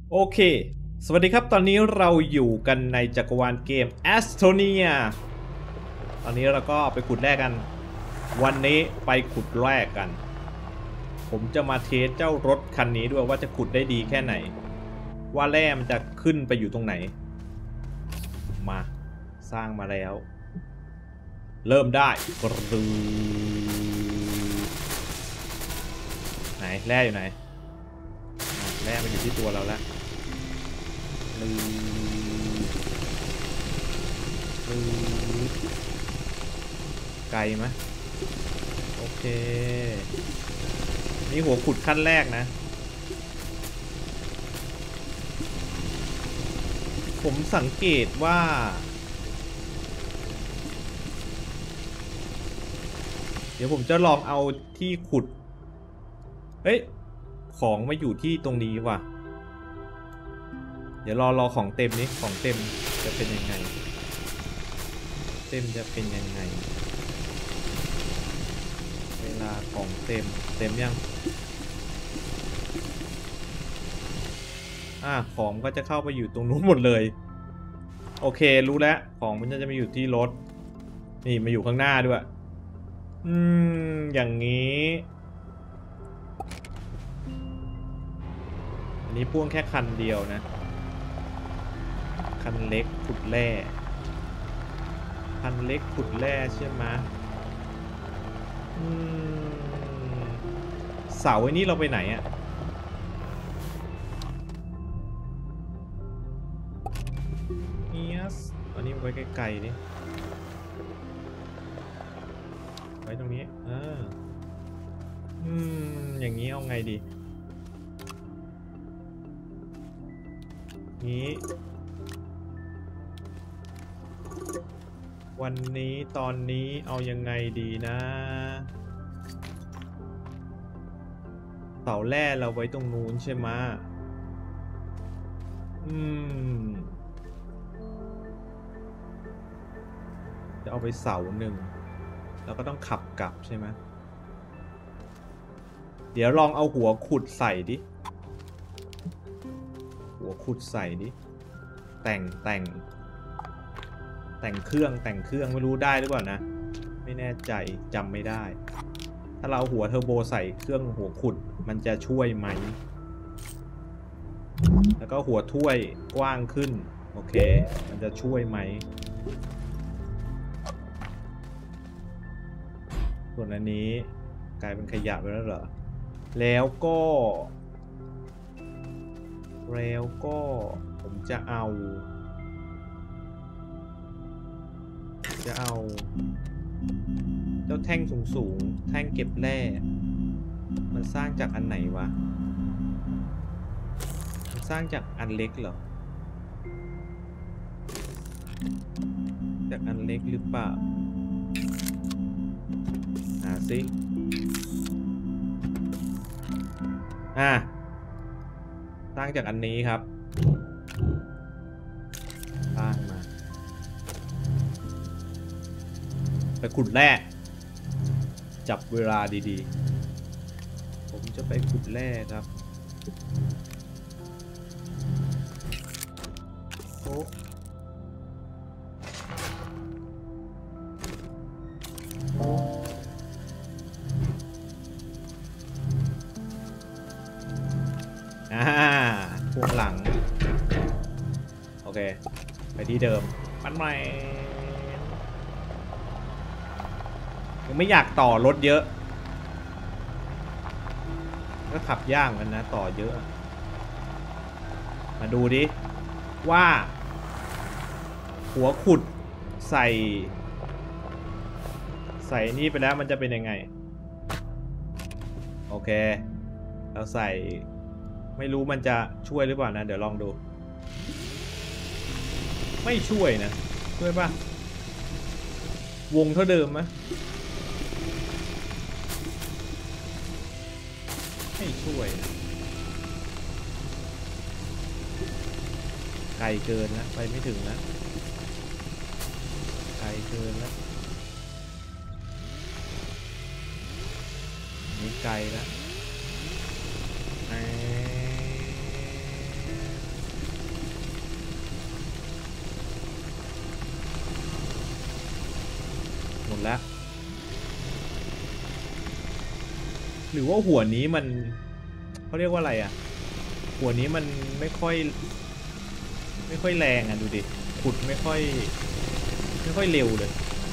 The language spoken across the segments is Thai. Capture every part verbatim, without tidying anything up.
โอเคสวัสดีครับตอนนี้เราอยู่กันในจักรวาลเกม Astonia ตอนนี้เราก็ไปขุดแร่กันวันนี้ไปขุดแร่กันผมจะมาเทสเจ้ารถคันนี้ด้วยว่าจะขุดได้ดีแค่ไหนว่าแร่มันจะขึ้นไปอยู่ตรงไหนมาสร้างมาแล้วเริ่มได้กรูไหนแร่อยู่ไหนแร่มันอยู่ที่ตัวเราแล้วไกลไหมโอเคนี่หัวขุดขั้นแรกนะผมสังเกตว่าเดี๋ยวผมจะลองเอาที่ขุดเฮ้ยของมาอยู่ที่ตรงนี้ว่ะเดี๋ยวรอรอของเต็มนี้ของเต็มจะเป็นยังไงเต็มจะเป็นยังไงเวลาของเต็มเต็มยังอ่าของก็จะเข้าไปอยู่ตรงนู้นหมดเลยโอเครู้แล้วของมันจะมาอยู่ที่รถนี่มาอยู่ข้างหน้าด้วยอืมอย่างนี้อันนี้พ่วงแค่คันเดียวนะคันเล็กขุดแร่คันเล็กขุดแร่ใช่ไหมอืมเสาไอ้นี้เราไปไหนอะเนียสอันนี้ไว้ไกลๆนี่ไว้ตรงนี้เอออืมอย่างนี้เอาไงดีนี้วันนี้ตอนนี้เอายังไงดีนะเสาแร่เราไว้ตรงนู้นใช่ไหมอืมจะเอาไปเสาหนึ่งแล้วก็ต้องขับกลับใช่ไหมเดี๋ยวลองเอาหัวขุดใส่ดิหัวขุดใส่ดิแต่งแต่งแต่งเครื่องแต่งเครื่องไม่รู้ได้หรือเปล่านะไม่แน่ใจจำไม่ได้ถ้าเราหัวเทอร์โบใส่เครื่องหัวขุดมันจะช่วยไหมแล้วก็หัวถ้วยกว้างขึ้นโอเคมันจะช่วยไหมส่วนอันนี้กลายเป็นขยะไปแล้วเหรอแล้วก็แล้วก็ผมจะเอาจะเอาเจ้าแท่งสูงๆแท่งเก็บแร่มันสร้างจากอันไหนวะมันสร้างจากอันเล็กเหรอจากอันเล็กหรือเปล่าหาสิอ่ะสร้างจากอันนี้ครับสร้างมาไปขุดแร่จับเวลาดีๆผมจะไปขุดแร่ครับโอ้โอ้อ่าพวงหลังโอเคไปที่เดิมปั้นใหม่ยังไม่อยากต่อรถเยอะก็ขับยากกันนะต่อเยอะมาดูดิว่าหัวขุดใส่ใส่นี่ไปแล้วมันจะเป็นยังไงโอเคเราใส่ไม่รู้มันจะช่วยหรือเปล่านะเดี๋ยวลองดูไม่ช่วยนะช่วยป่ะวงเท่าเดิมไหมไม่ช่วยนะไกลเกินนะไปไม่ถึงนะไกลเกินแล้วนี่ไกลแล้วดแล้วหรือว่าหัวนี้มันเขาเรียกว่าอะไรอ่ะหัวนี้มันไม่ค่อยไม่ค่อยแรงอ่ะดูดิขุดไม่ค่อยไม่ค่อยเร็วเลย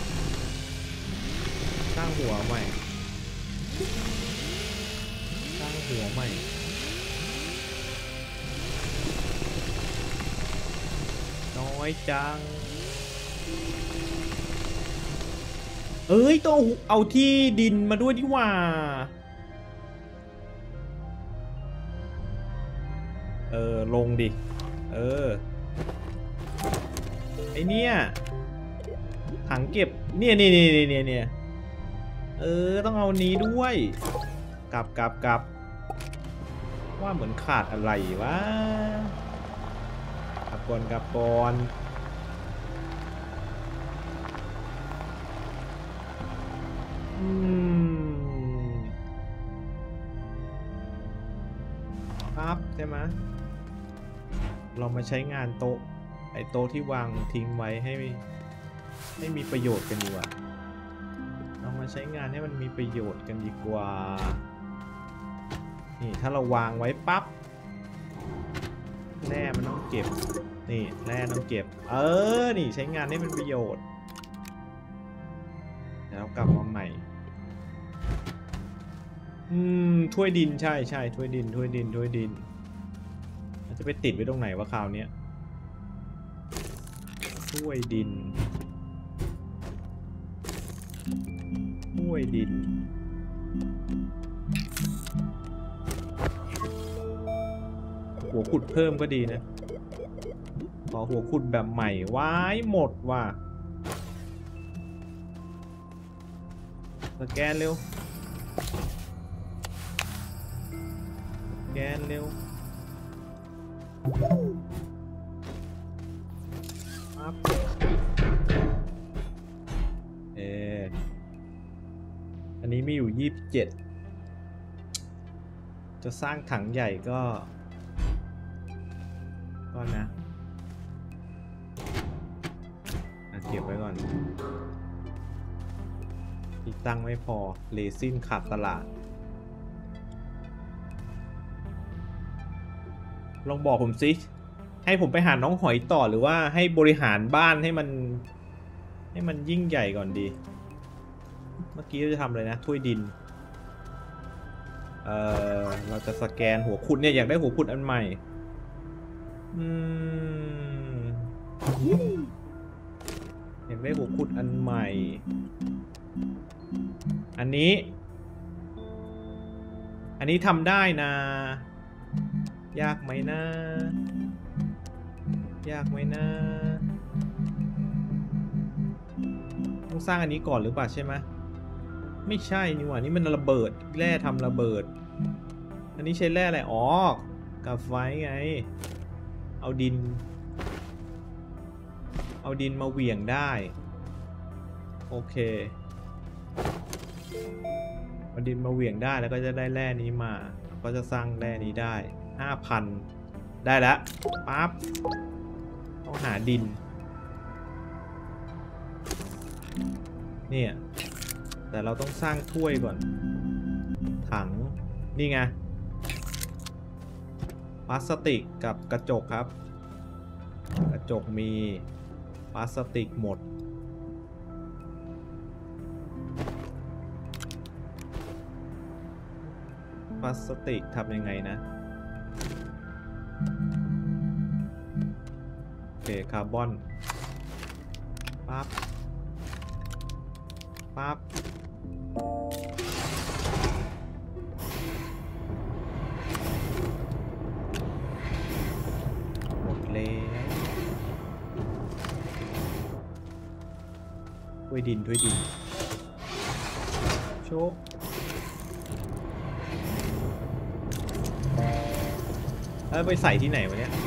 สร้างหัวใหม่สร้างหัวใหม่น้อยจังเอ้ยต้องเอาที่ดินมาด้วยดีกว่าเออลงดิเออไอเนี้ยถังเก็บเนี่ยเนี่ยเนี่ยเนี่ยเนี่ยเออต้องเอานี้ด้วยกลับกลับกลับว่าเหมือนขาดอะไรวะกลับก่อนกลับก่อนอืมครับใช่ไหมเรามาใช้งานโต๊ะไอ้โต๊ะที่วางทิ้งไว้ให้ให้มีประโยชน์กันดีกว่าเรามาใช้งานให้มันมีประโยชน์กันดีกว่านี่ถ้าเราวางไว้ปั๊บแร่มันต้องเก็บนี่แร่ต้องเก็บเออนี่ใช้งานให้เป็นประโยชน์เดี๋ยวเรากลับมาใหม่อืมถ้วยดินใช่ใช่ถ้วยดินถ้วยดินถ้วยดินมันจะไปติดไว้ตรงไหนวะคราวนี้ถ้วยดินถ้วยดินหัวขุดเพิ่มก็ดีนะขอหัวขุดแบบใหม่ไว้หมดว่ะสแกนเร็วสแกนเร็วปั๊บเอออันนี้มีอยู่ยี่สิบเจ็ดจะสร้างถังใหญ่ก็ก็นะเก็บไว้ก่อนที่ตั้งไม่พอเรซินขาดตลาดลองบอกผมสิให้ผมไปหาน้องหอยต่อหรือว่าให้บริหารบ้านให้มันให้มันยิ่งใหญ่ก่อนดีเมื่อกี้เราจะทำอะไรนะถ้วยดินเออเราจะสแกนหัวขุดเนี่ยอยากได้หัวขุดอันใหม่อืมอยากได้หัวขุดอันใหม่อันนี้อันนี้ทำได้นะยากไหมนะยากไหมนะต้องสร้างอันนี้ก่อนหรือเปล่าใช่ไหมไม่ใช่นี่หว่านี่มันระเบิดแร่ทำระเบิดอันนี้ใช้แร่อะไรอ๋อกับไฟไงเอาดินเอาดินมาเหวี่ยงได้โอเคเอาดินมาเหวี่ยงได้แล้วก็จะได้แร่นี้มาก็จะสร้างแร่นี้ได้ ห้าพัน ได้แล้วปั๊บต้องหาดินเนี่ยแต่เราต้องสร้างถ้วยก่อนถังนี่ไงพลาสติกกับกระจกครับกระจกมีพลาสติกหมดพลาสติกทำยังไงนะโอเคคาร์บอนปั๊บปั๊บหมดแล้วถ้วยดินถ้วยดินโชคแล้วไปใส่ที่ไหนวะเนี่ย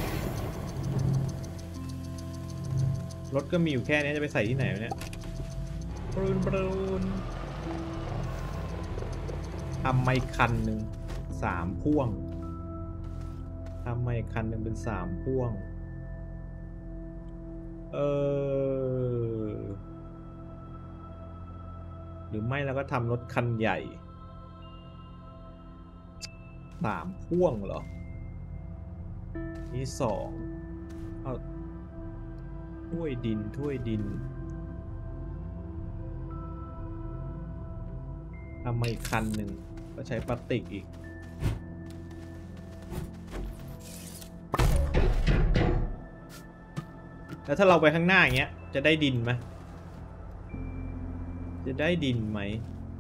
รถก็มีอยู่แค่นี้จะไปใส่ที่ไหนวะเนี่ยปรูนปรูนทำไมคันหนึ่งสามพ่วงทำไมคันหนึ่งเป็นสามพ่วงเออหรือไม่เราก็ทำรถคันใหญ่สามพ่วงเหรอนี่สองเอาถ้วยดินถ้วยดินทำมาอีกคันหนึ่งก็ใช้พลาสติกอีกแล้วถ้าเราไปข้างหน้าอย่างเงี้ยจะได้ดินไหมจะได้ดินไหม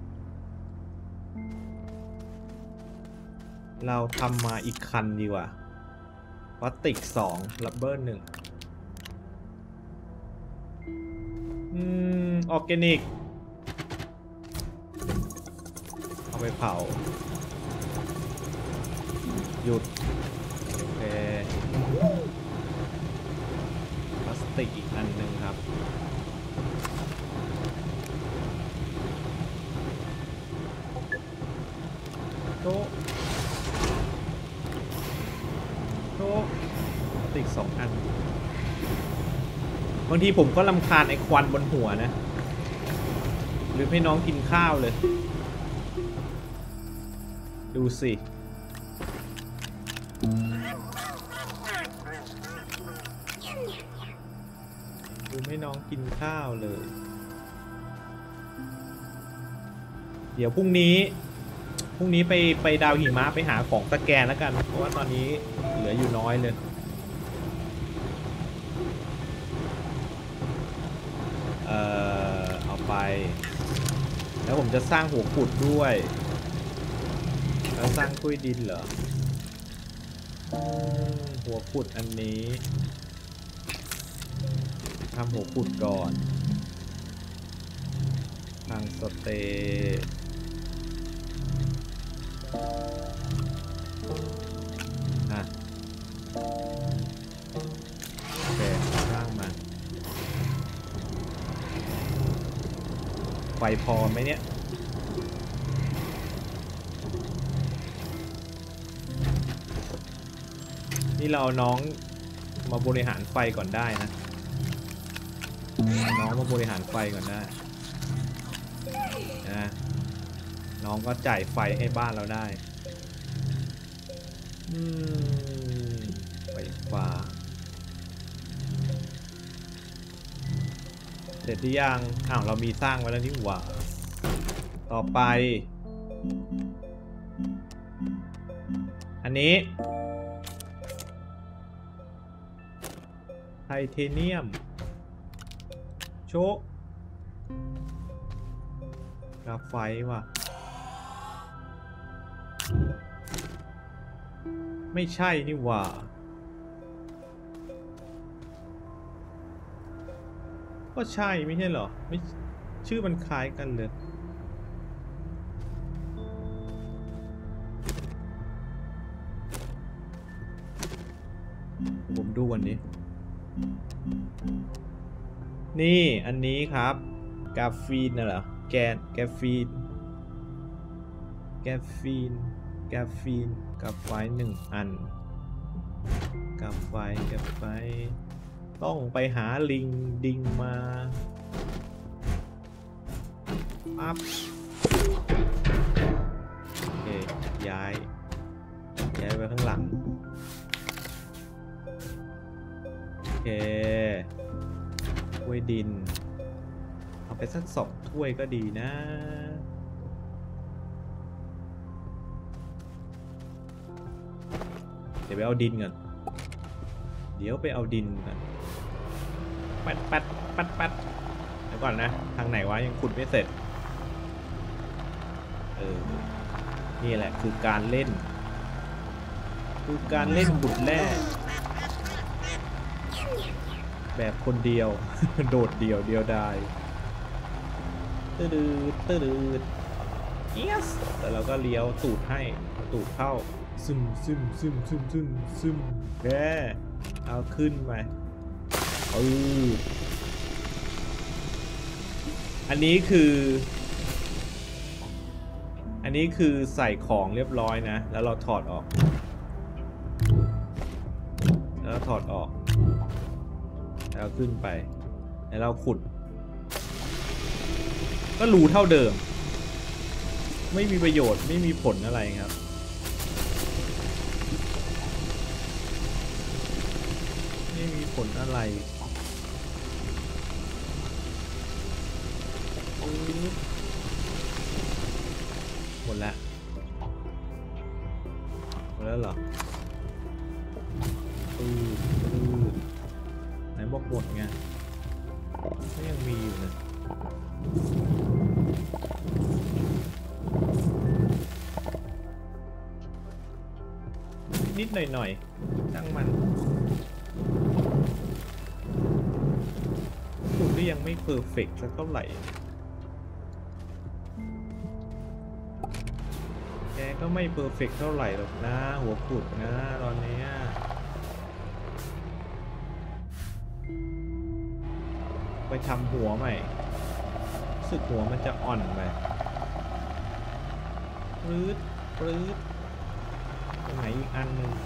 เราทำมาอีกคันดีกว่าพลาสติกสองลับเบอร์หนึ่งอืมออร์แกนิกเอาไปเผาหยุดโอเคพลาสติกอีกอันหนึ่งครับโต๊ะโต๊ะพลาสติกสองอันบางทีผมก็รำคาญไอ้ควันบนหัวนะหรือให้น้องกินข้าวเลยดูสิดูให้น้องกินข้าวเลยเดี๋ยวพรุ่งนี้พรุ่งนี้ไปไปดาวหิมะไปหาของสแกนแล้วกันเพราะว่าตอนนี้เหลืออยู่น้อยเลยเอ่อเอาไปแล้วผมจะสร้างหัวขุดด้วยแล้วสร้างถ้วยดินเหรอหัวขุดอันนี้ทำหัวขุดก่อนทางสเตย์อ่ะโอเคสร้างมาไฟพอไหมเนี่ยนี่เราน้องมาบริหารไฟก่อนได้นะน้องมาบริหารไฟก่อนได้นะน้องก็จ่ายไฟให้บ้านเราได้อืมไฟฟ้าเสร็จหรือยังอ้าวเรามีสร้างไว้แล้วนี่หว่าต่อไปอันนี้ไทเทเนียมโชคกราไฟว่ะไม่ใช่นี่หว่าก็ใช่ไม่ใช่เหรอไม่ชื่อมันคล้ายกันเลยผมดูวันนี้นี่อันนี้ครับกาฟีนน่ะเหรอแกนแกฟีนแกฟีนแกฟีนกับไฟหนึ่งอันกับไฟกับไฟต้องไปหาลิงดิงมาปั๊บโอเคย้ายย้ายไปข้างหลังโอเคถ้วยดินเอาไปสักสองถ้วยก็ดีนะเดี๋ยวไปเอาดินก่อนเดี๋ยวไปเอาดินก่อนปัดปัดปัดปัดเดี๋ยวก่อนนะทางไหนวะยังขุดไม่เสร็จเออนี่แหละคือการเล่นคือการเล่นขุดแร่แบบคนเดียว โดดเดี่ยวเดียวดายตื้อดืดตื้อดืด yes แล้วเราก็เลี้ยวตูดให้ตูดเข้าซึมซึมซึมซึมซึมซึมแกเอาขึ้นไปเอออันนี้คืออันนี้คือใส่ของเรียบร้อยนะแล้วเราถอดออกแล้วถอดออกแล้วขึ้นไปแล้วเราขุดก็รูเท่าเดิมไม่มีประโยชน์ไม่มีผลอะไรครับไม่มีผลอะไรหมดแล้วหมดแล้วเหรออืออือไหนบอกหมดไงก็ยังมีอยู่นะนิดหน่อยๆตั้งมันขุดก็ยังไม่เพอร์เฟกต์สักเท่าไหร่แกก็ไม่เพอร์เฟกต์เท่าไหร่หรอกนะหัวขุดนะตอนนี้ไปทำหัวใหม่รู้สึกหัวมันจะอ่อนไปปรื๊ดปรื๊ดตรงไหนอีกอันหนึ่ง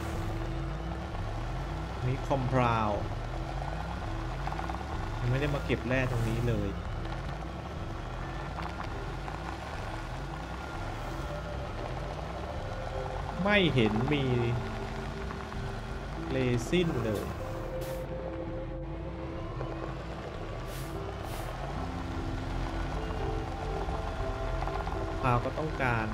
มีคอมพราวไม่ได้มาเก็บแร่ตรงนี้เลยไม่เห็นมีเรซินเลยพาวก็ต้องการ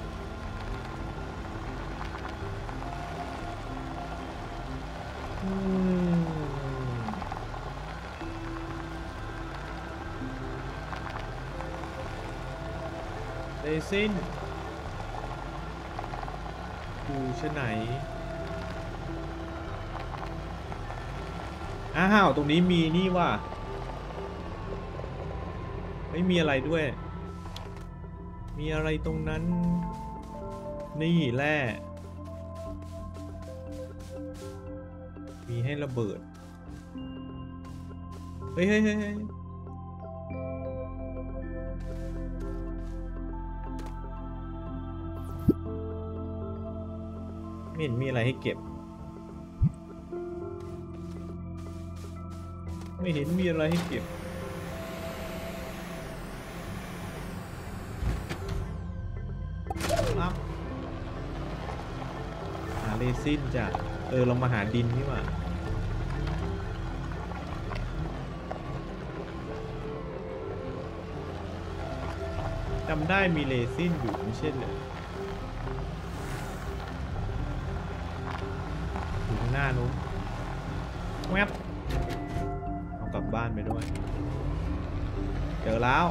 เรซินอยู่ชั้นไหนอ้าวตรงนี้มีนี่ว่ะไม่มีอะไรด้วยมีอะไรตรงนั้นนี่แร่มีให้ระเบิดเฮ้ยเฮ้ยเฮ้ยไม่เห็นมีอะไรให้เก็บไม่เห็นมีอะไรให้เก็บครับหาเรซินจ้ะเออเรามาหาดินนี่หว่าจำได้มีเรซินอยู่ไม่ใช่เหรออยู่ข้างหน้านู้นแวบเอากลับบ้านไปด้วยเจอแล้ว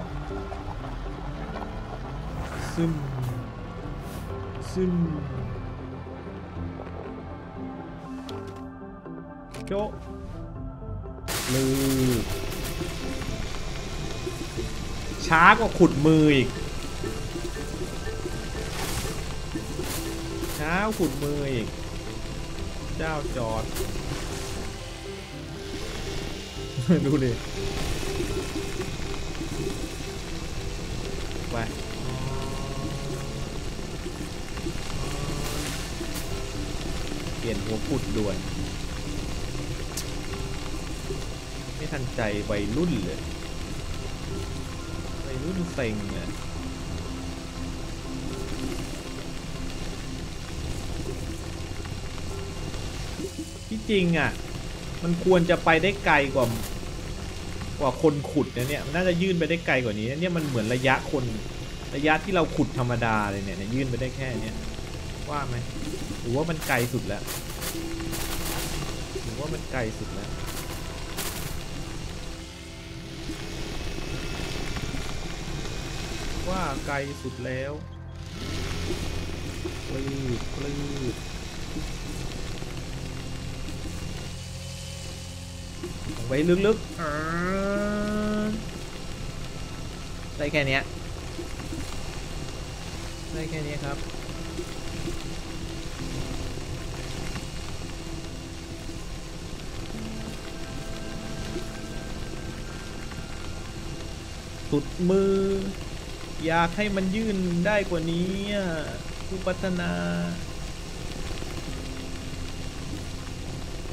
ซึมซึมโจ๊ะลือช้ากว่าขุดมืออีกช้าขุดมืออีกเจ้าจอดดูดิไปเปลี่ยนหัวขุดด่วนไม่ทันใจวัยรุ่นเลยวัยรุ่นเซ็งเลยที่จริงอ่ะมันควรจะไปได้ไกลกว่ากว่าคนขุดนะเนี่ยมันน่าจะยื่นไปได้ไกลกว่านี้เนี่ยมันเหมือนระยะคนระยะที่เราขุดธรรมดาเลยเนี่ยยื่นไปได้แค่นี้ว่าไหมหรือว่ามันไกลสุดแล้วหรือว่ามันไกลสุดแล้วว่าไกลสุดแล้วปลื้ดปลื้ดไว้ลึกๆได้แค่นี้ได้แค่นี้ครับสุดมืออยากให้มันยื่นได้กว่านี้ผู้พัฒนา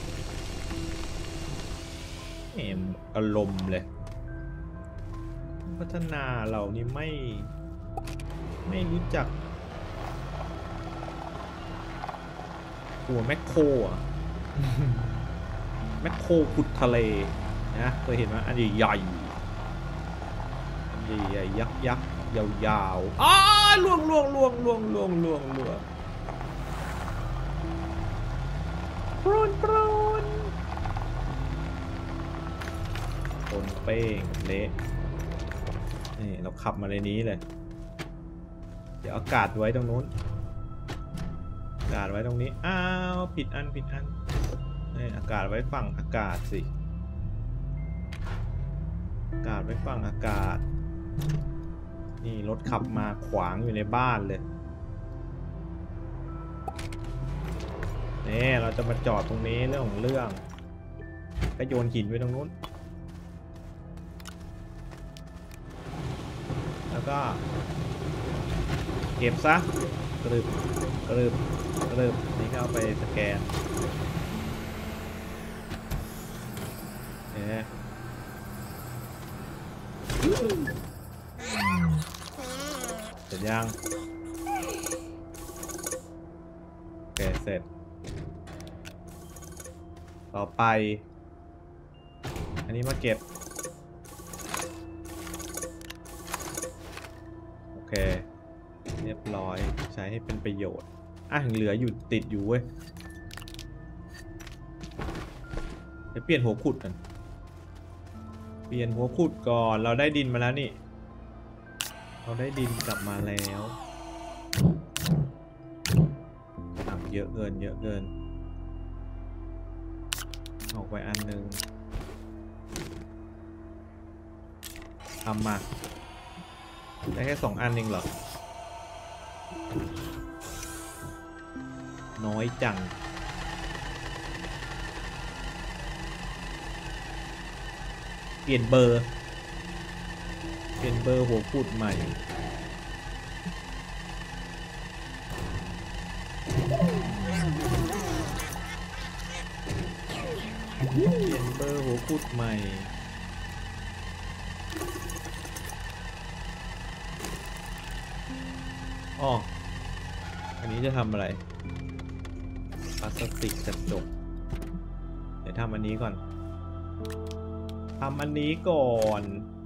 เอ็มอารมณ์เลยพัฒนาเรานี่ไม่ไม่รู้จักหัวแมคโครอ่ะ แมคโครขุดทะเลนะเคยเห็นไหมอันใหญ่ใหญ่ใหญ่ยักษ์ยักษ์ยาวๆอ้าล่วงล่วงล่วงล่วงล่วงล่วงล่วงปรุนปรุนคนเป้งเละนี่เราขับมาในนี้เลยเดี๋ยวอากาศไว้ตรงนู้นอากาศไว้ตรงนี้อ้าวผิดอันผิดอันนี่อากาศไว้ฝั่งอากาศสิอากาศไว้ฝั่งอากาศนี่รถขับมาขวางอยู่ในบ้านเลยนี่เราจะมาจอดตรงนี้เรื่องของเรื่องก็โยนหินไว้ตรงนู้นแล้วก็เก็บซะกรึบกรึบกรึบนี่ก็เอาไปสแกนเนี่ยเสร็จยังโอเคเสร็จต่อไปอันนี้มาเก็บโอเคเรียบร้อยใช้ให้เป็นประโยชน์อ่ะยังเหลืออยู่ติดอยู่เว้ยเดี๋ยวเปลี่ยนหัวขุดกันเปลี่ยนหัวขุดก่อนเราได้ดินมาแล้วนี่เราได้ดินกลับมาแล้วอ่ะเยอะเกินเยอะเกินออกไปอันหนึ่งทำมาได้แค่สองอันเองเหรอน้อยจังเปลี่ยนเบอร์เปลี่ยนเบอร์หัวพูดใหม่เปลี่ยนเบอร์หัวพูดใหม่อ๋ออันนี้จะทำอะไรพลาสติกกระจกเดี๋ยวทำอันนี้ก่อนทำอันนี้ก่อน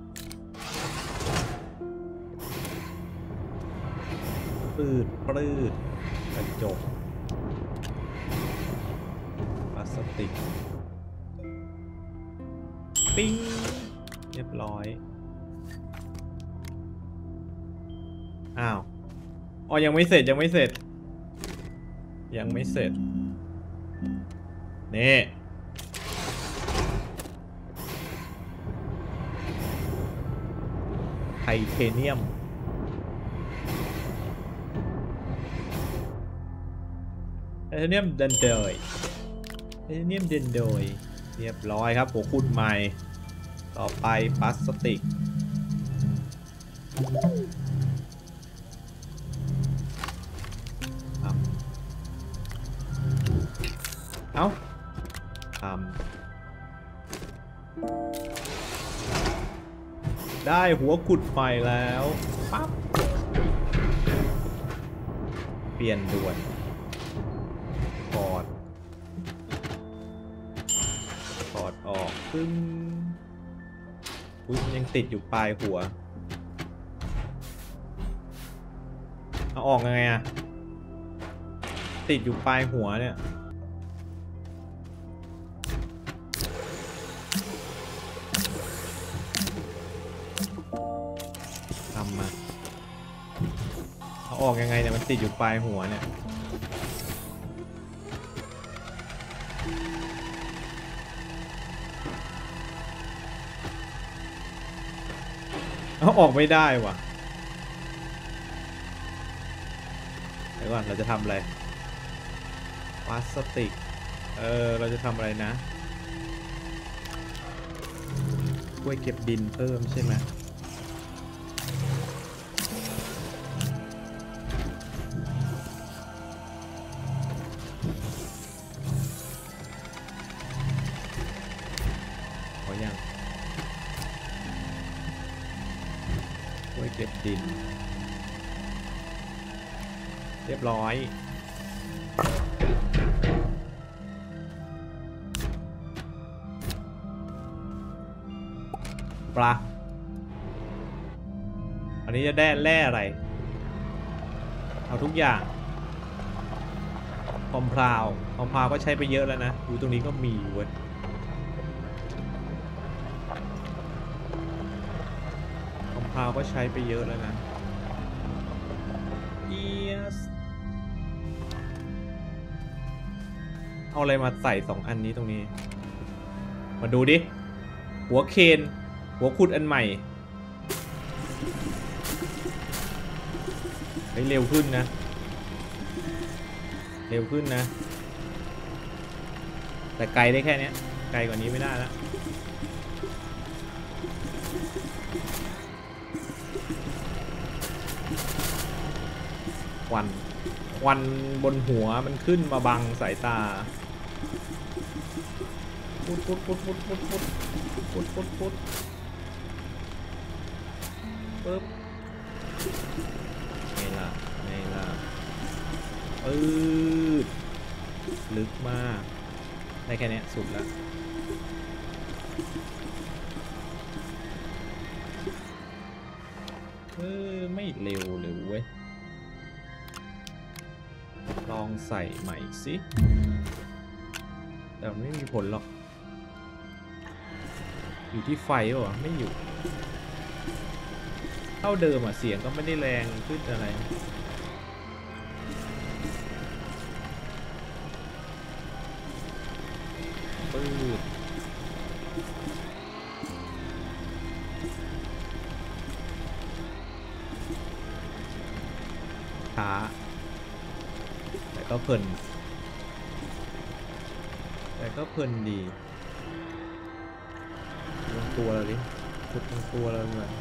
ปืดปลื้ดกระจกพลาสติกปิ้งเรียบร้อยอ้าวอ๋อยังไม่เสร็จยังไม่เสร็จยังไม่เสร็จนี่ไทเทเนียมไทเทเนียมเดนเดยไทเทเนียมเดนเดยเรียบร้อยครับหัวขุดใหม่ต่อไปพลาสติกทำเอ้าทำได้หัวขุดใหม่แล้วปั๊บเปลี่ยนด่วนถอดถอดออกปึ้งอุ๊ยมันยังติดอยู่ปลายหัวเอาออกยังไงอะติดอยู่ปลายหัวเนี่ยทำมาเอาออกยังไงเนี่ยมันติดอยู่ปลายหัวเนี่ยเอาออกไม่ได้ว่ะเดี๋ยวก่อนเราจะทำอะไรพลาสติกเออเราจะทำอะไรนะกล้วยเก็บดินเพิ่มใช่ไหมพอยังก็บดินเรียบร้อยปลาอันนี้จะได้แร่อะไรเอาทุกอย่างคอมพราวคอมพราวก็ใช้ไปเยอะแล้วนะดูตรงนี้ก็มีเว้ยคอมพราวก็ใช้ไปเยอะแล้วนะ yes เอาอะไรมาใส่สองอันนี้ตรงนี้มาดูดิหัวเคนหัวขุดอันใหม่ไปเร็วขึ้นนะเร็วขึ้นนะแต่ไกลได้แค่นี้ไกลกว่านี้ไม่ได้แล้วควันควันบนหัวมันขึ้นมาบังสายตาพุดพุดพุดพุดพุดพุดพุดพุดพุดปึ๊บไงล่ะไงล่ะปื๊ดลึกมากได้แค่นี้สุดแล้วเออไม่เร็วเลยเว้ยลองใส่ใหม่สิแต่ไม่มีผลหรอกอยู่ที่ไฟป่ะไม่อยู่เท่าเดิมอ่ะเสียงก็ไม่ได้แรงขึ้นอะไรปื๊ดช้าแต่ก็เพลินแต่ก็เพลินดีลงตัวเราดิชุดลงตัวเราเลย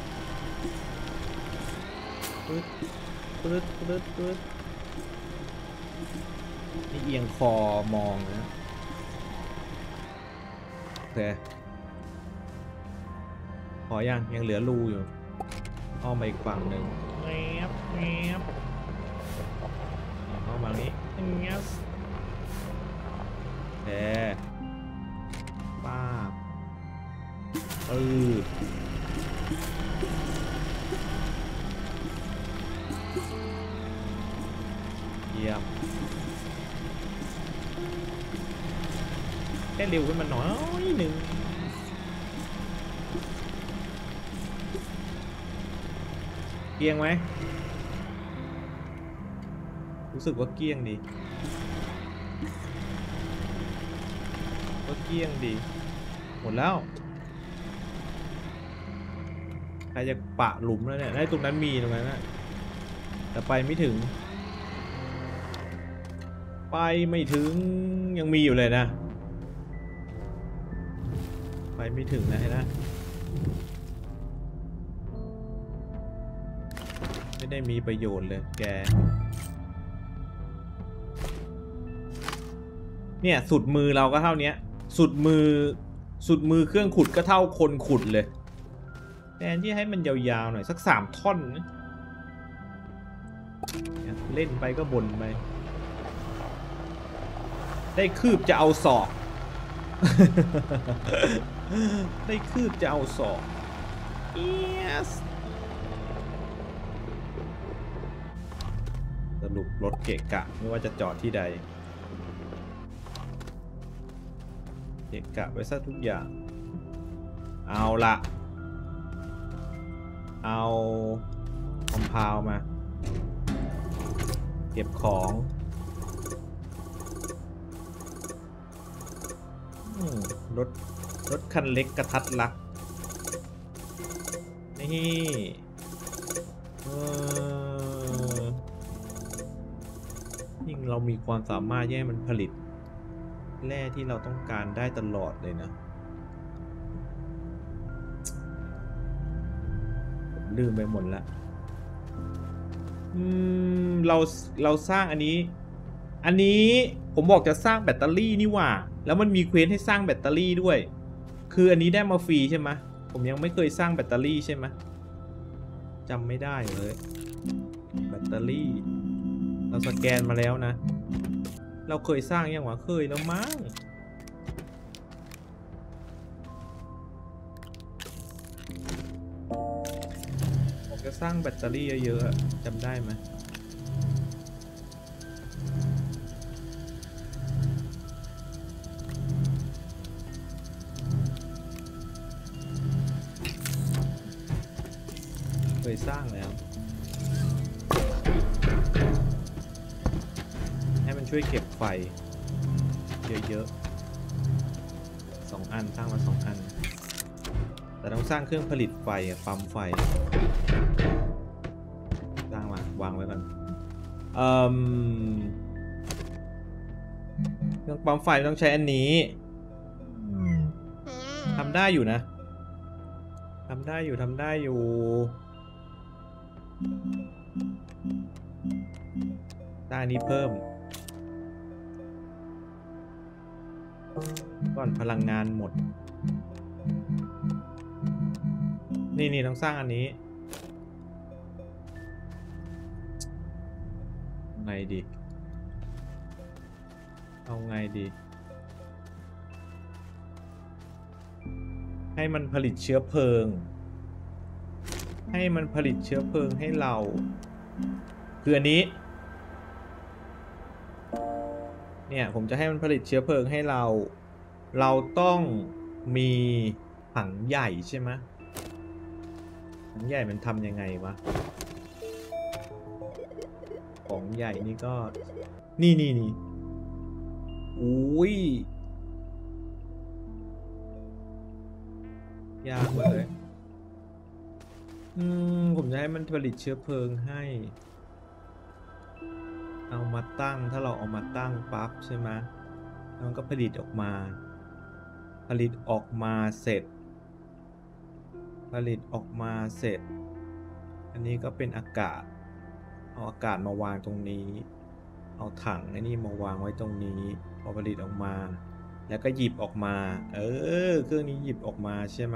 ปื๊ดปื๊ดปื๊ดปื๊ดนี่เอียงคอมองนะโอเคพอยังยังเหลือรูอยู่อ้อมไปอีกฝั่งหนึ่งแงบแงบเข้ามานี้แงบโอเคป้าปื๊ดเยี่ยมแค่เร็วขึ้นมาหน่อยหนึ่งเกี้ยงไหมรู้สึกว่าเกี้ยงดีก็เกี้ยงดีหมดแล้วใครจะปะหลุมแล้วเนี่ยได้ตรงนั้นมีตรงนั้นนะแต่ไปไม่ถึงไปไม่ถึงยังมีอยู่เลยนะไปไม่ถึงนะเห็นไหมไม่ได้มีประโยชน์เลยแกเนี่ยสุดมือเราก็เท่านี้สุดมือสุดมือเครื่องขุดก็เท่าคนขุดเลยแทนที่ให้มันยาวๆหน่อยสักสามท่อนนะเล่นไปก็บ่นไปได้คืบจะเอาศอก ได้คืบจะเอาศอก yes สรุปรถเกะกะไม่ว่าจะจอดที่ใดเกะกะไว้ซะทุกอย่างเอาละเอาคอมพาวมาเก็บของรถรถคันเล็กกระทัดรักนี่เออยิ่งเรามีความสามารถแย่มันผลิตแร่ที่เราต้องการได้ตลอดเลยนะลืมไปหมดละอืมเราเราสร้างอันนี้อันนี้ผมบอกจะสร้างแบตเตอรี่นี่หว่าแล้วมันมีเควสให้สร้างแบตเตอรี่ด้วยคืออันนี้ได้มาฟรีใช่ไหมผมยังไม่เคยสร้างแบตเตอรี่ใช่ไหมจำไม่ได้เลยแบตเตอรี่เราสแกนมาแล้วนะเราเคยสร้างยังวะเคยแล้วมั้งผมจะสร้างแบตเตอรี่เยอะๆจำได้ไหมเคยสร้างแล้วให้มันช่วยเก็บไฟเยอะๆสองอันสร้างมาสองอันแต่ต้องสร้างเครื่องผลิตไฟปั๊มไฟสร้างมาวางไว้ก่อนเอ่อเครื่องปั๊มไฟต้องใช้อันนี้ทำได้อยู่นะทำได้อยู่ทำได้อยู่ได้อันนี้เพิ่มก่อนพลังงานหมดนี่นี่ต้องสร้างอันนี้ไงดีเอาไงดีให้มันผลิตเชื้อเพลิงให้มันผลิตเชื้อเพลิงให้เราคืออันนี้เนี่ยผมจะให้มันผลิตเชื้อเพลิงให้เราเราต้องมีถังใหญ่ใช่ไหมถังใหญ่มันทำยังไงวะของใหญ่นี่ก็นี่นี่นี่อุ้ยยากเลยอืมผมจะให้มันผลิตเชื้อเพลิงให้เอามาตั้งถ้าเราเอามาตั้งปั๊บใช่ไหมมันก็ผลิตออกมาผลิตออกมาเสร็จผลิตออกมาเสร็จอันนี้ก็เป็นอากาศเอาอากาศมาวางตรงนี้เอาถังไอ้นี่มาวางไว้ตรงนี้พอผลิตออกมาแล้วก็หยิบออกมาเออเครื่องนี้หยิบออกมาใช่ไหม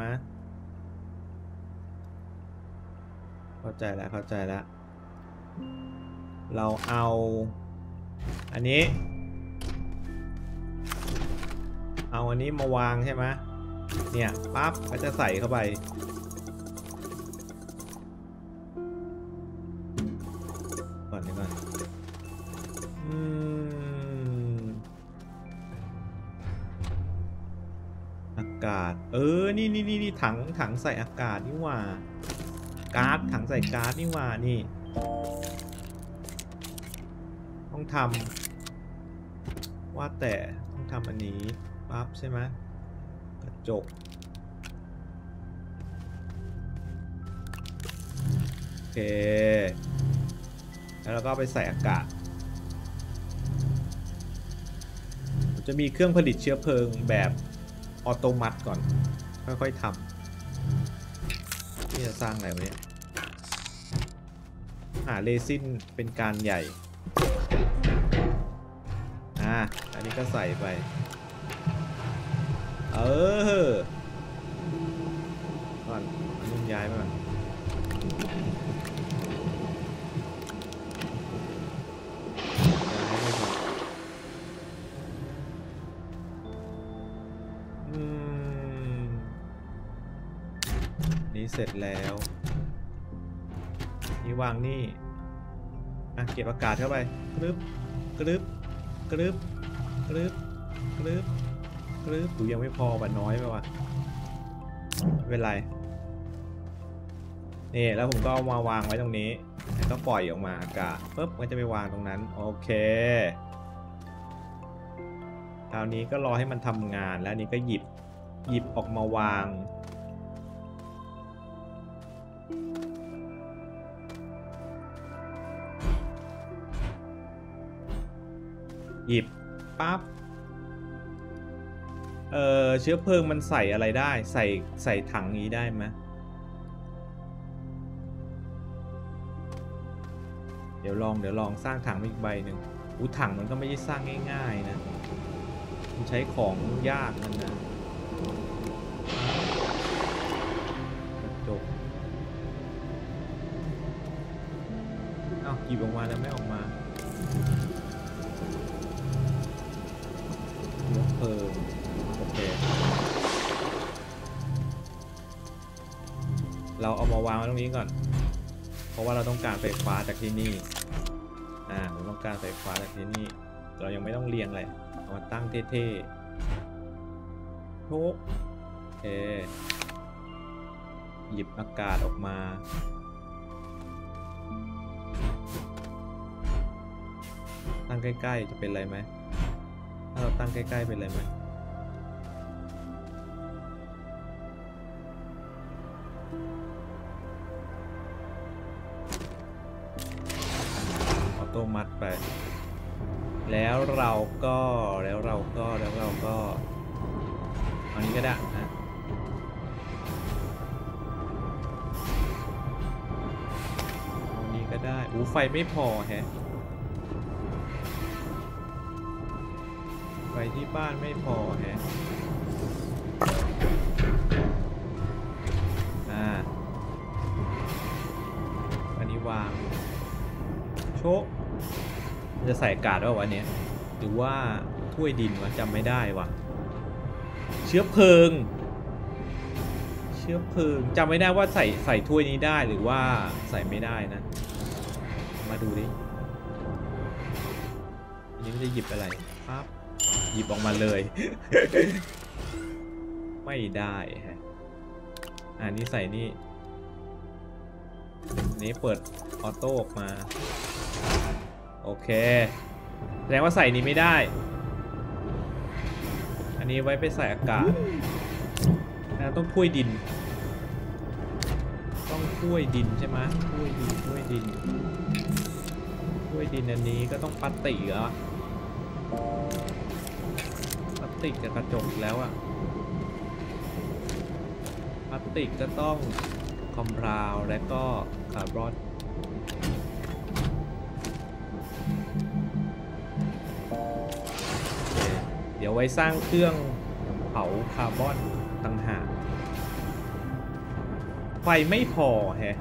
เข้าใจแล้วเข้าใจแล้วเราเอาอันนี้เอาอันนี้มาวางใช่ไหมเนี่ยปั๊บก็จะใส่เข้าไปก่อนดีกว่าอืมอากาศเออนี่นี่นี่ถังถังใส่อากาศนี่ว่าก๊าซถังใส่ก๊าซนี่ว่านี่ต้องทำว่าแต่ต้องทำอันนี้ปั๊บใช่ไหมกระจกโอเคแล้วเราก็ไปใส่อากาศจะมีเครื่องผลิตเชื้อเพลิงแบบออโตมัติก่อนค่อยๆทำที่จะสร้างอะไรวะเนี่ยหาเรซินเป็นการใหญ่อ่ะอันนี้ก็ใส่ไปเออก่อนอันนี้ย้ายไปก่อนอืมนี้เสร็จแล้วนี่วางนี่อ่ะเก็บอากาศเข้าไปกรึบกรึบกรึบกรึบกรึบกรึบดูยังไม่พอบัดน้อยไปว่ะไม่เป็นไรนี่แล้วผมก็เอามาวางไว้ตรงนี้แล้วก็ปล่อยออกมาอากาศปุ๊บมันจะไปวางตรงนั้นโอเคคราวนี้ก็รอให้มันทำงานแล้วนี่ก็หยิบหยิบออกมาวางหยิบปั๊บเออเชื้อเพลิงมันใส่อะไรได้ใส่ใส่ถังนี้ได้ไหมเดี๋ยวลองเดี๋ยวลองสร้างถังอีกใบหนึ่งอู้ถังมันก็ไม่ได้สร้างง่ายๆนะมันใช้ของยากมันนะกระจกหยิบออกมาแล้วไม่ออกมาเชื้อเพลิงโอเคเราเอามาวางไว้ตรงนี้ก่อนเพราะว่าเราต้องการไฟฟ้าจากที่นี่อ่าเราต้องการไฟฟ้าจากที่นี่เรายังไม่ต้องเรียงเลยเอามาตั้งเท่ๆโชกโอเคหยิบอากาศออกมาตั้งใกล้ๆจะเป็นไรไหมถ้าเราตั้งใกล้ๆเป็นไรไหมออโต้มัดไปแล้วเราก็แล้วเราก็แล้วเราก็อันนี้ก็ได้นะอันนี้ก็ได้อู้ไฟไม่พอแฮะไฟที่บ้านไม่พอแฮะอ่าอันนี้วางโชะจะใส่อากาศว่าวะเนี้ยหรือว่าถ้วยดินวะจำไม่ได้วะเชื้อเพลิงเชื้อเพลิงจำไม่ได้ว่าใส่ใส่ถ้วยนี้ได้หรือว่าใส่ไม่ได้นะมาดูดิอันนี้จะหยิบอะไรปั๊บหยิบออกมาเลย ไม่ได้ฮะอันนี้ใส่นี่นี้เปิดออโต้ออกมาโอเคแสดงว่าใส่นี้ไม่ได้อันนี้ไว้ไปใส่อากาศนะต้องถ้วยดินต้องถ้วยดินใช่ไหมถ้วยดินถ้วยดินถ้วยดินอันนี้ก็ต้องพลาสติกเหรอพลาสติกกับกระจกแล้วอะพลาสติกก็ต้องคอมเพลวและก็คาร์บอนเดี๋ยวไว้สร้างเครื่องเผาคาร์บอนต่างหากไฟไม่พอแฮะ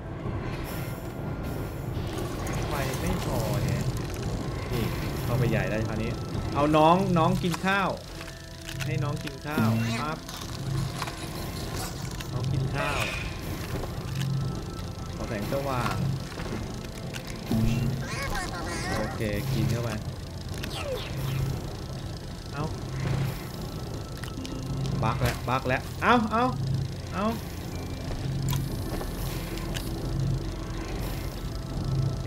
ไฟไม่พอแฮะนี่เข้าไปใหญ่ได้คราวนี้เอาน้องน้องกินข้าวให้น้องกินข้าวครับน้องกินข้าวขอแสงสว่างโอเคกินเข้าไปเอาบักแล้วบักแล้วเอาเอาเอาโอเค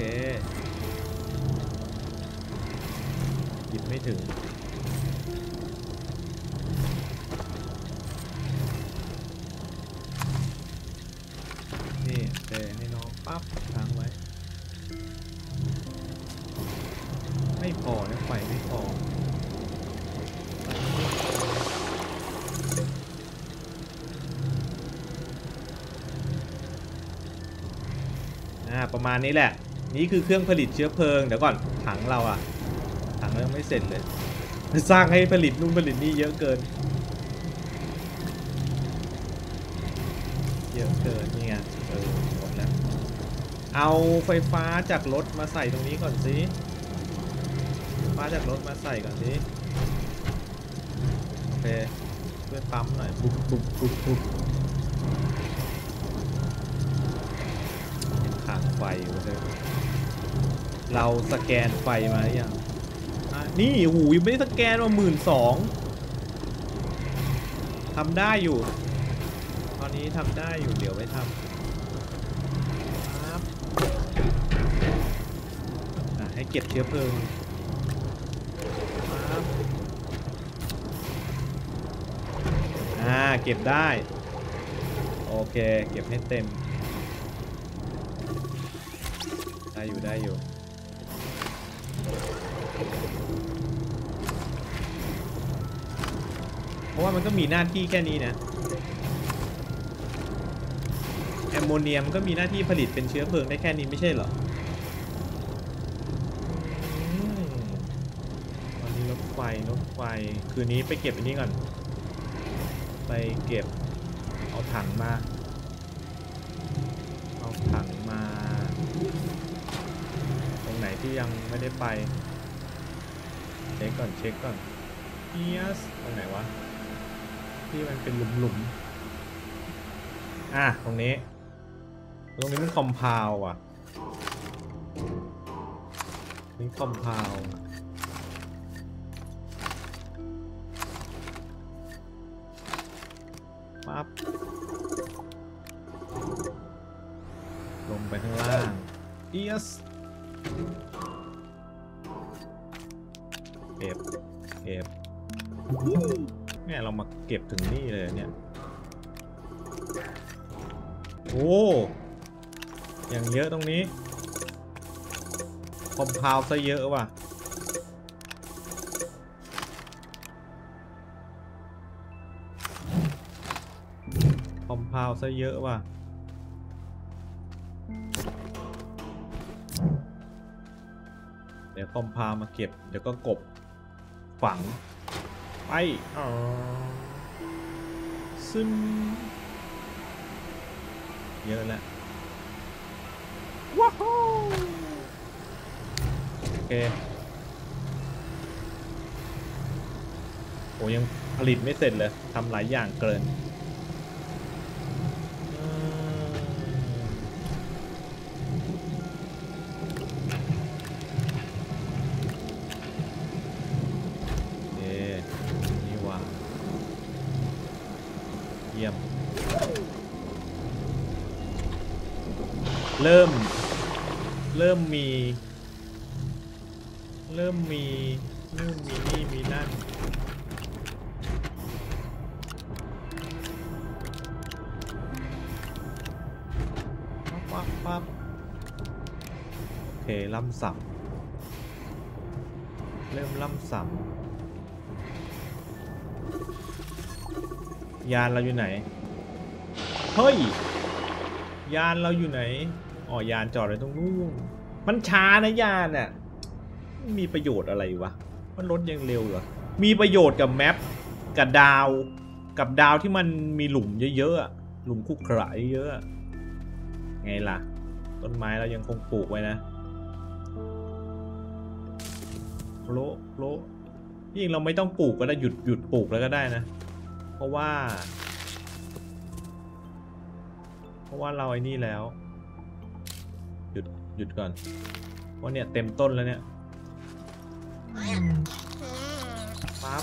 หยิบไม่ถึงนี่โอเคให้น้องปั๊บค้างไว้ไม่พอนะไฟไม่พอประมาณนี้แหละนี่คือเครื่องผลิตเชื้อเพลิงเดี๋ยวก่อนถังเราอะถังเรายังไม่เสร็จเลยสร้างให้ผลิตนู่นผลิตนี่เยอะเกินเยอะเกินนี่ไงเออหมดแล้วเอาไฟฟ้าจากรถมาใส่ตรงนี้ก่อนสิไฟฟ้าจากรถมาใส่ก่อนสิโอเคช่วยปั๊มหน่อยปุ๊บปุ๊บปุ๊บปุ๊บไฟเลยเราสแกนไฟมาหรือยังนี่หูยังไม่ได้สแกนมาหมื่นสองทำได้อยู่ตอนนี้ทำได้อยู่เดี๋ยวไว้ทำครับให้เก็บเชื้อเพลิงครับอ่าเก็บได้โอเคเก็บให้เต็มได้อยู่ได้อยู่เพราะว่ามันก็มีหน้าที่แค่นี้นะแอมโมเนียมก็มีหน้าที่ผลิตเป็นเชื้อเพลิงได้แค่นี้ไม่ใช่เหรอตอนนี้รถไฟรถไฟคืนนี้ไปเก็บอันนี้ก่อนไปเก็บเอาถังมาเอาถังมาตรงรงไหนที่ยังไม่ได้ไปเช็คก่อนเช็คก่อนเอียสตรงไหนวะที่มันเป็นหลุมๆอ่ะตรงนี้ตรงนี้มันคอมเพลว่ะนี่คอมเพลปั๊บลงไปข้างล่างเอียสเก็บเก็บเนี่ยเรามาเก็บถึงนี่เลยเนี่ยโอ้อย่างเยอะตรงนี้คอมเพลซะเยอะว่ะคอมเพลซะเยอะว่ะเดี๋ยวคอมเพลมาเก็บเดี๋ยวก็กบฝังไปอ๋อซึมเยอะแล้วว้าวโอเคโอ้ยังผลิตไม่เสร็จเลยทำหลายอย่างเกินเยี่ยมเริ่มเริ่มมีเริ่มมีนู่นมีนี่มีนั่นปั๊บปั๊บโอเคล่ำสับเริ่มล่ำสับยานเราอยู่ไหนเฮ้ยยานเราอยู่ไหนอ๋อยานจอดไว้ตรงนู้นมันช้านะยานน่ะมีประโยชน์อะไรวะมันรถยังเร็วเหรอมีประโยชน์กับแมปกับดาวกับดาวที่มันมีหลุมเยอะๆหลุมคุกขระเยอะไงล่ะต้นไม้เรายังคงปลูกไว้นะโลโลยิ่งเราไม่ต้องปลูกก็ได้หยุดหยุดปลูกแล้วก็ได้นะเพราะว่าเพราะว่าเราไอ้นี่แล้วหยุดหยุดก่อนเพราะเนี่ยเต็มต้นแล้วเนี่ยปั๊บ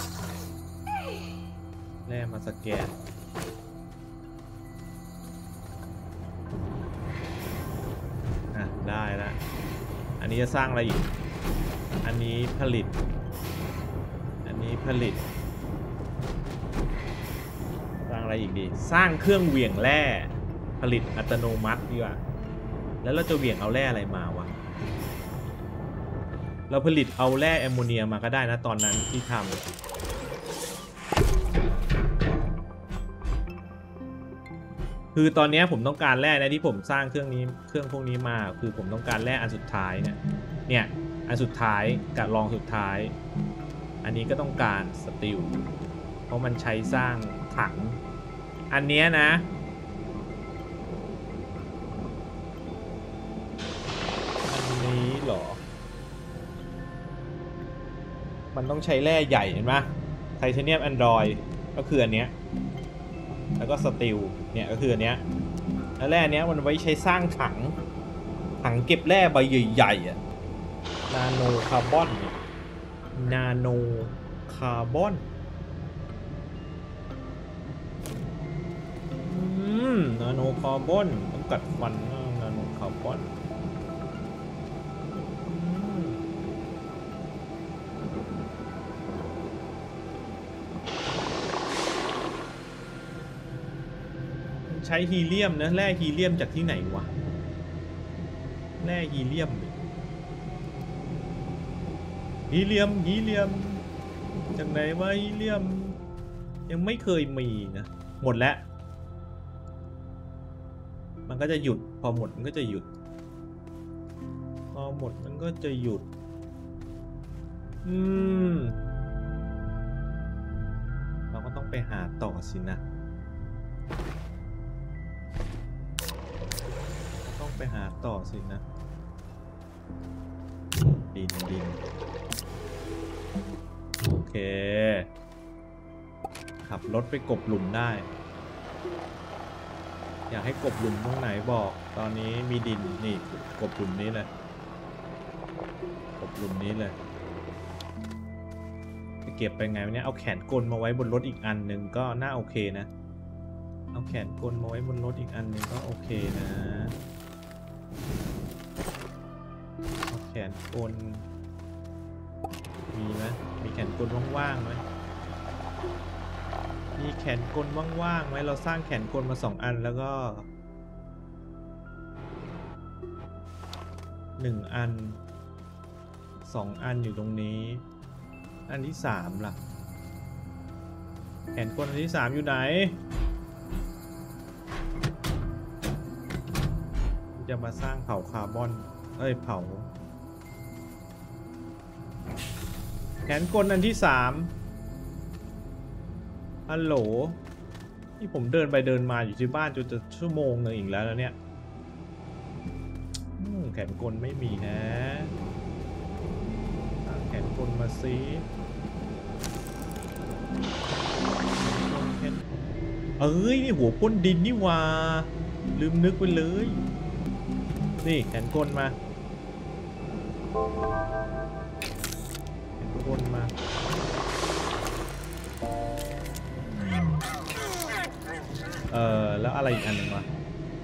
แร่มาสแกนอ่ะได้แล้วอันนี้จะสร้างอะไรอีกอันนี้ผลิตอันนี้ผลิตสร้างอะไรอีกดีสร้างเครื่องเหวี่ยงแร่ผลิตอัตโนมัติดีกว่าแล้วเราจะเหวี่ยงเอาแร่อะไรมาวะเราผลิตเอาแร่แอมโมเนียมาก็ได้นะตอนนั้นที่ทำคือตอนนี้ผมต้องการแร่นะที่ผมสร้างเครื่องนี้เครื่องพวกนี้มาคือผมต้องการแร่อันสุดท้ายเนี่ยเนี่ยอันสุดท้ายกับรองสุดท้ายอันนี้ก็ต้องการสตีลเพราะมันใช้สร้างถังอันเนี้ยนะอันนี้เหรอมันต้องใช้แร่ใหญ่เห็นไหมไทเทเนียมแอนดรอยก็คืออันเนี้ยแล้วก็สตีลเนี่ยก็คืออันเนี้ยแล้วแร่เนี้ยมันไว้ใช้สร้างถังถังเก็บแร่ใบใหญ่ๆอะนาโนคาร์บอนนาโนคาร์บอนนาโนคาร์บอนต้องกัดฟันนาโนคาร์บอนใช้ฮีเลียมนะแร่ฮีเลียมจากที่ไหนวะแร่ฮีเลียมฮีเลียมฮีเลียมจากไหนวะฮีเลียมยังไม่เคยมีนะหมดแล้วมันก็จะหยุดพอหมดมันก็จะหยุดพอหมดมันก็จะหยุดอืมเราก็ต้องไปหาต่อสินะต้องไปหาต่อสินะดินดินโอเคขับรถไปกบหลุมได้อยากให้กบหลุมตรงไหนบอกตอนนี้มีดินนี่กบหลุมนี้เลยกบหลุมนี้เลยจะเก็บไปไงวะเนี่ยเอาแขนกลมาไว้บนรถอีกอันหนึ่งก็น่าโอเคนะเอาแขนกลมาไว้บนรถอีกอันหนึ่งก็โอเคนะเอาแขนกลมีไหมมีแขนกลว่างๆไหมมีแขนกลว่างๆไหมเราสร้างแขนกลมาสองอันแล้วก็หนึ่งอันสองอันอยู่ตรงนี้อันที่สามล่ะแขนกลอันที่สามอยู่ไหนจะมาสร้างเผาคาร์บอนเอ้ยเผาแขนกลอันที่สามฮัลโหลที่ผมเดินไปเดินมาอยู่ที่บ้านจนจะชั่วโมงนึงอีกแล้วแล้วเนี่ยแขนกลไม่มีนะแขนกลมาซิเอ้ยนี่หัวพ่นดินนี่ว่าลืมนึกไปเลยนี่แขนกลมาแขนกลมาเออแล้วอะไรอีกอันหนึ่งวะ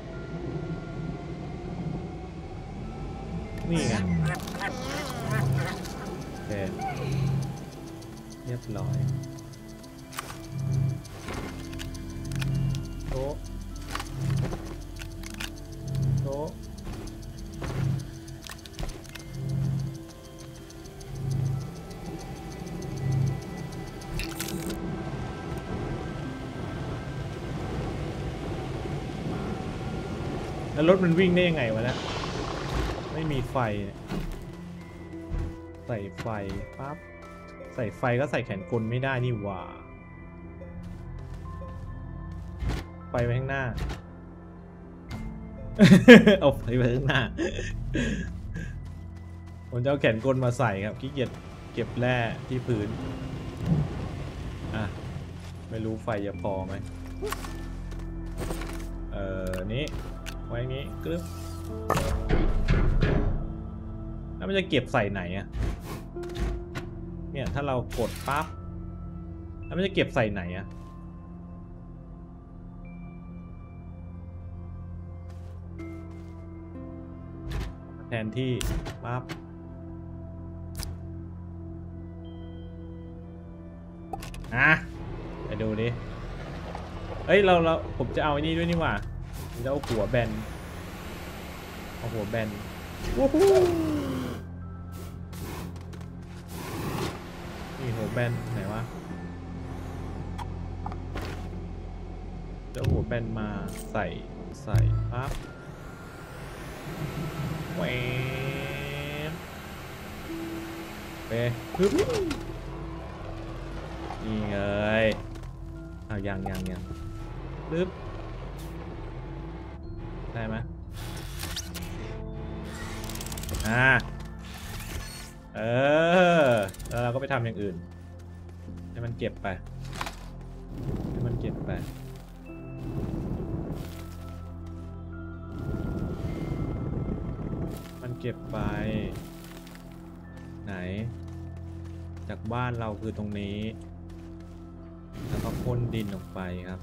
นี่ไงโอเคเรียบร้อยโต๊ะโต๊ะแล้วรถมันวิ่งได้ยังไงวะเนี่ยไม่มีไฟใส่ไฟปั๊บใส่ไฟก็ใส่แขนกลไม่ได้นี่หว่าไฟไปข้างหน้า เอาไฟไปข้างหน้า ผมจะเอาแขนกลมาใส่ครับขี้เกียจเก็บแร่ที่พื้นอ่ะไม่รู้ไฟจะพอไหมเอ่อนี้ไว้นี้กึ๊บแล้วมันจะเก็บใส่ไหนอะเนี่ยถ้าเรากดปั๊บแล้วมันจะเก็บใส่ไหนอะแทนที่ปั๊บอ่ะไปดูดิเอ้ยเราเราผมจะเอาไอ้นี่ด้วยนี่หว่าผมจะเอาหัวแบนเอาหัวแบนวู้ฮู้นี่หัวแบนไหนวะจะเอาหัวแบนมาใส่ใส่ปั๊บแหวนไปฮึบนี่เลยเอายังยังยังลึบได้ไหมอ่าเออแล้วเราก็ไปทำอย่างอื่นให้มันเก็บไปให้มันเก็บไปมันเก็บไปไหนจากบ้านเราคือตรงนี้แล้วก็พ่นดินออกไปครับ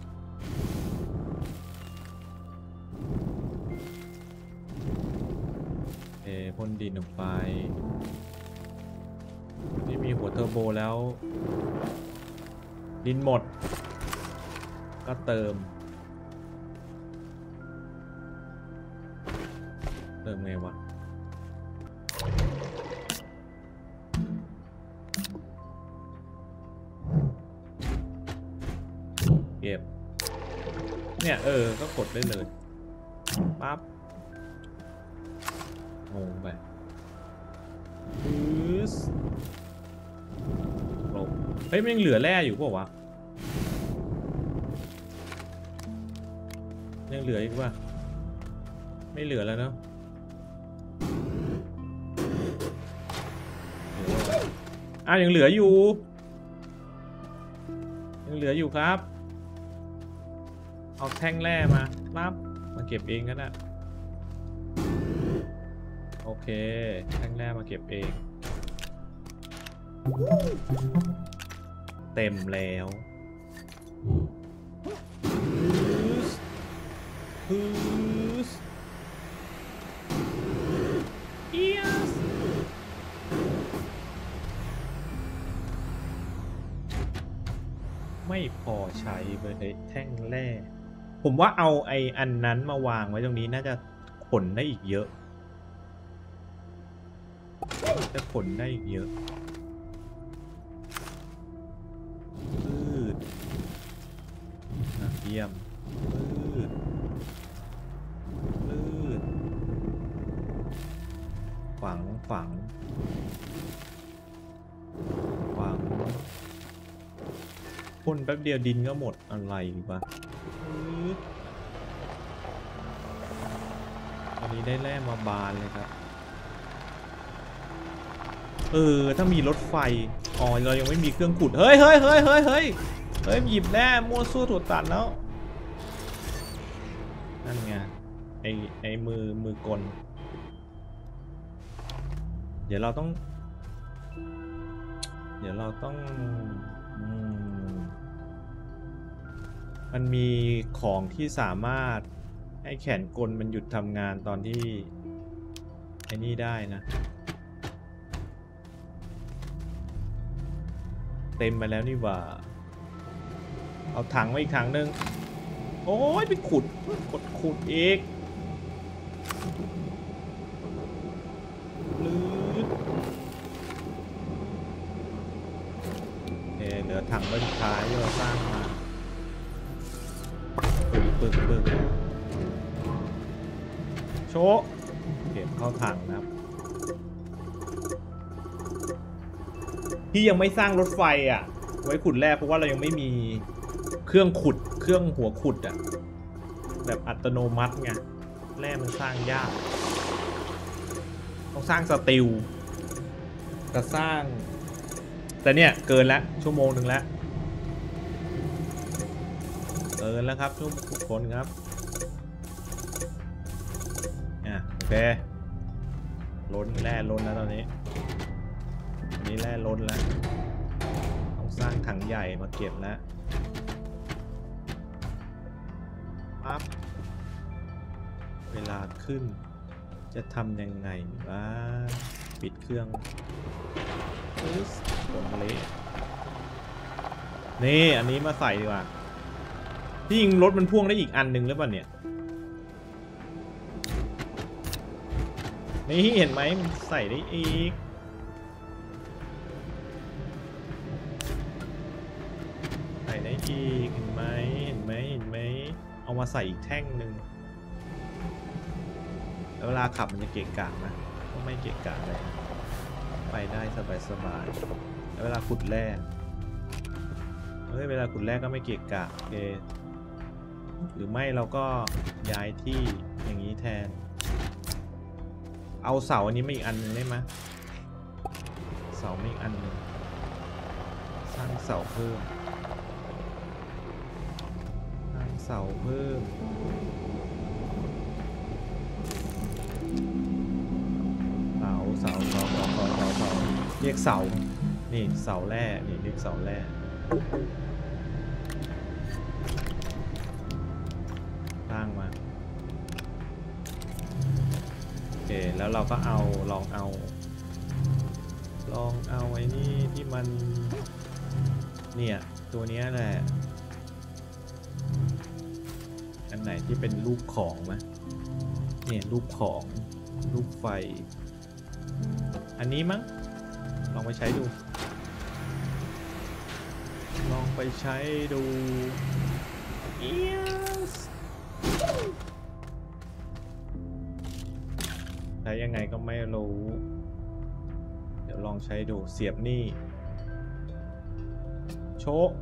เอพ่นดินออกไปนี่มีหัวเทอร์โบแล้วดินหมดก็เติมเติมไงวะเก็บเนี่ยเออก็กดได้เลยปั๊บงงไปปึ๊สลงเฮ้ยมันยังเหลือแร่อยู่เปล่าวะยังเหลืออีกป่ะไม่เหลือแล้วเนาะอ้าวยังเหลืออยู่ยังเหลืออยู่ครับเอาแท่งแร่มาปั๊บมาเก็บเองก็ได้โอเคแท่งแร่มาเก็บเองเต็มแล้วฮึสเอียสไม่พอใช้เลยแท่งแร่ผมว่าเอาไอ้อันนั้นมาวางไว้ตรงนี้น่าจะขนได้อีกเยอะจะขนได้อีกเยอะพืชเยี่ยมพืชพืชฝังฝังฝังพ่นแป๊บเดียวดินก็หมดอะไรดีวะตอนนี้ได้แร่มาบานเลยครับเออถ้ามีรถไฟอ๋อเรายังไม่มีเครื่องขุดเฮ้ยเฮ้ยเฮ้ยเฮ้ยเฮ้ยเฮ้ยหยิบแร่มั่วซั่วถูกตัดแล้วนั่นไงไอไอมือมือกลเดี๋ยวเราต้องเดี๋ยวเราต้องมันมีของที่สามารถให้แขนกลมันหยุดทำงานตอนที่ไอ้นี่ได้นะเต็มไปแล้วนี่ว่าเอาถังไว้อีกถังนึงโอ้ยไปขุดกดขุดอีกลื้อเออเหลือถังไว้สุดท้ายที่เราสร้างมาปึ้งปึ้งปึ้งโชว์เก็บเข้าถังนะครับที่ยังไม่สร้างรถไฟอ่ะไว้ขุดแร่เพราะว่าเรายังไม่มีเครื่องขุดเครื่องหัวขุดอ่ะแบบอัตโนมัติไงแร่มันสร้างยากต้องสร้างสตีลจะสร้างแต่เนี่ยเกินแล้วชั่วโมงหนึ่งแล้วเกินแล้วครับทุกคนครับอ่ะโอเคล้นแร่ล้นแล้วตอนนี้นี่แร่ล้นแล้วต้องสร้างถังใหญ่มาเก็บแล้วปั๊บเวลาขึ้นจะทำยังไงวะปิดเครื่องปึ๊บตรงเละนี่อันนี้มาใส่ดีกว่าที่ยิงรถมันพ่วงได้อีกอันหนึ่งหรือเปล่าเนี่ยนี่เห็นไหมมันใส่ได้อีกใส่ได้อีกเห็นไหมเห็นไหมเห็นไหมเอามาใส่อีกแท่งหนึ่งแล้วเวลาขับมันจะเกะกะนะก็ไม่เกะกะเลยไปได้สบายๆแล้วเวลาขุดแร่เฮ้ยเวลาขุดแร่ก็ไม่เกะกะโอเคหรือไม่เราก็ย้ายที่อย่างนี้แทนเอาเสาอันนี้มาอีกอันหนึ่งได้ไหมเสามาอีกอันหนึ่งสร้างเสาเพิ่มสร้างเสาเพิ่มเสาเสาเสาเสาเสาเสาเสาเรียกเสานี่เสาแร่นี่เรียกเสาแร่สร้างมาโอเคแล้วเราก็เอาลองเอาลองเอาไอ้นี่ที่มันเนี่ยตัวนี้แหละอันไหนที่เป็นรูปของไหมเนี่ยรูปของรูปไฟอันนี้มั้งลองไปใช้ดูลองไปใช้ดูyesใช้ยังไงก็ไม่รู้เดี๋ยวลองใช้ดูเสียบนี่โชว์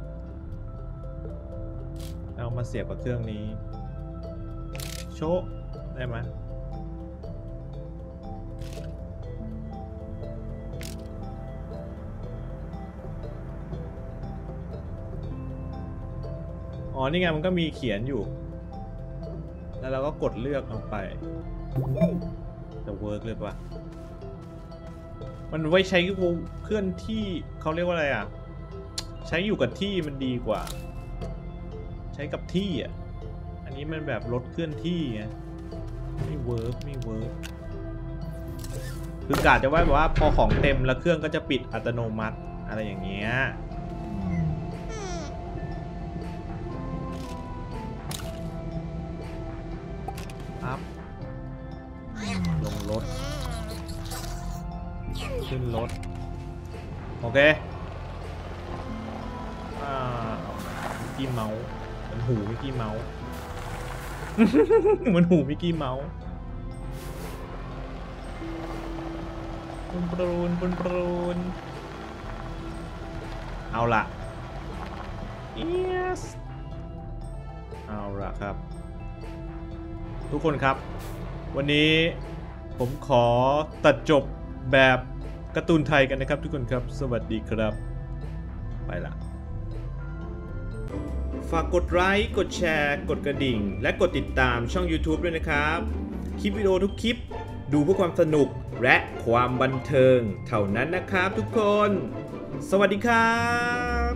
เอามาเสียบกับเครื่องนี้โชว์ได้ไหมอ๋อนี่ไงมันก็มีเขียนอยู่แล้วเราก็กดเลือกลงไปจะเวิร์กเลยปะมันไว้ใช้เคลื่อนที่เขาเรียกว่าอะไรอ่ะใช้อยู่กับที่มันดีกว่าใช้กับที่อ่ะอันนี้มันแบบรถเคลื่อนที่ไงไม่เวิร์กไม่เวิร์กคือกะจะไว้แบบว่าพอของเต็มแล้วเครื่องก็จะปิดอัตโนมัติอะไรอย่างเงี้ยครับลงรถขึ้นรถโอเคอ่ามิกกี้เมาส์มันหูมิกกี้เมาส์ มันหูมิกกี้เมาส์ปุนปรูนปุนปรูนเอาละ yes เอาละครับทุกคนครับวันนี้ผมขอตัดจบแบบการ์ตูนไทยกันนะครับทุกคนครับสวัสดีครับไปละฝากกดไลค์กดแชร์กดกระดิ่งและกดติดตามช่อง YouTube ด้วยนะครับคลิปวิดีโอทุกคลิปดูเพื่อความสนุกและความบันเทิงเท่านั้นนะครับทุกคนสวัสดีครับ